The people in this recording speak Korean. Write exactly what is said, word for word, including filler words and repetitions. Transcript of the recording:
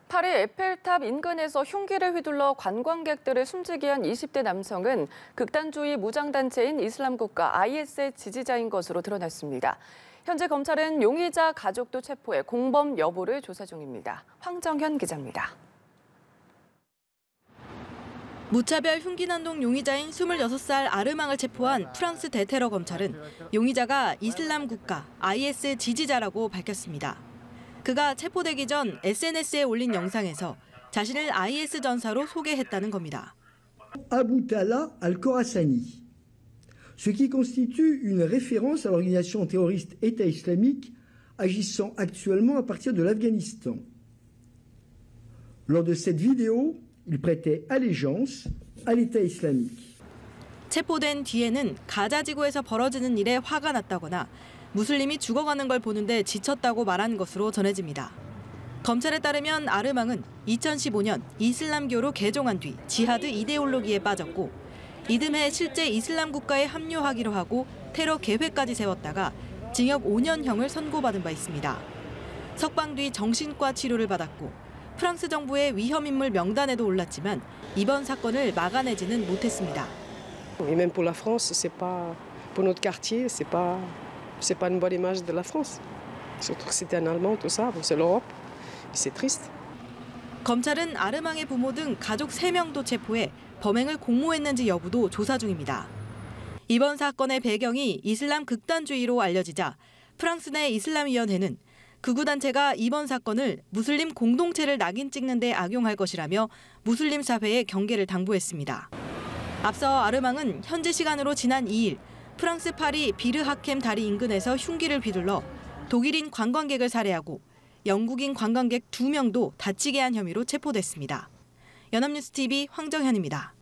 파리 에펠탑 인근에서 흉기를 휘둘러 관광객들을 숨지게 한 이십 대 남성은 극단주의 무장단체인 이슬람국가 아이에스의 지지자인 것으로 드러났습니다. 현재 검찰은 용의자 가족도 체포해 공범 여부를 조사 중입니다. 황정현 기자입니다. 무차별 흉기난동 용의자인 스물여섯 살 아르망을 체포한 프랑스 대테러 검찰은 용의자가 이슬람국가 아이에스 지지자라고 밝혔습니다. 그가 체포되기 전 에스엔에스에 올린 영상에서 자신을 아이에스 전사로 소개했다는 겁니다. Abou Talha al-Khorassani, ce qui constitue une référence à l'organisation terroriste État islamique agissant actuellement à partir de l'Afghanistan. Lors de cette vidéo, il prêtait allégeance à l'État islamique. 체포된 뒤에는 가자 지구에서 벌어지는 일에 화가 났다거나 무슬림이 죽어가는 걸 보는데 지쳤다고 말한 것으로 전해집니다. 검찰에 따르면 아르망은 이천십오 년 이슬람교로 개종한 뒤 지하드 이데올로기에 빠졌고 이듬해 실제 이슬람 국가에 합류하기로 하고 테러 계획까지 세웠다가 징역 오 년형을 선고받은 바 있습니다. 석방 뒤 정신과 치료를 받았고 프랑스 정부의 위험인물 명단에도 올랐지만 이번 사건을 막아내지는 못했습니다. Et même pour la France, c'est pas pour notre quartier, c'est pas c'est pas une bonne image de la France. Surtout que c'était un Allemand, tout ça, c'est l'Europe. C'est triste. 검찰은 아르망의 부모 등 가족 세 명도 체포해 범행을 공모했는지 여부도 조사 중입니다. 이번 사건의 배경이 이슬람 극단주의로 알려지자 프랑스 내 이슬람위원회는 극우 단체가 이번 사건을 무슬림 공동체를 낙인 찍는 데 악용할 것이라며 무슬림 사회에 경계를 당부했습니다. 앞서 아르망은 현지 시간으로 지난 이 일 프랑스 파리 비르하켐 다리 인근에서 흉기를 휘둘러 독일인 관광객을 살해하고 영국인 관광객 두 명도 다치게 한 혐의로 체포됐습니다. 연합뉴스 티비 황정현입니다.